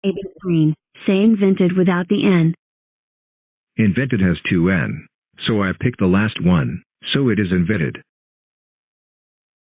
Screen. Say invented without the N. Invented has two N, so I picked the last one, so it is invented.